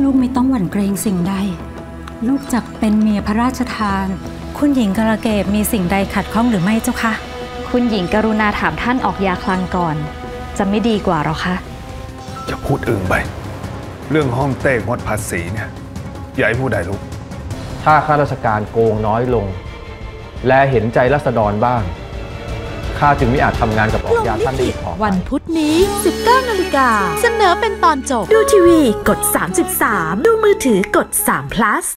ลูกไม่ต้องหวั่นเกรงสิ่งใดลูกจักเป็นเมียพระราชทานคุณหญิงกระเกตมีสิ่งใดขัดข้องหรือไม่เจ้าคะคุณหญิงกรุณาถามท่านออกยาคลังก่อนจะไม่ดีกว่าหรอคะจะพูดอึ้งไปเรื่องห้องเต้งดภาษีเนี่ยอย่าให้ผู้ใดรู้ถ้าข้าราชการโกงน้อยลงและเห็นใจราษฎรบ้างข้าจึงไม่อาจทำงานกับออกยาท่านได้อีกต่อไปวันพุธนี้ 19 นาฬิกาเสนอเป็นตอนจบดูทีวีกด 33ดูมือถือกด3 plus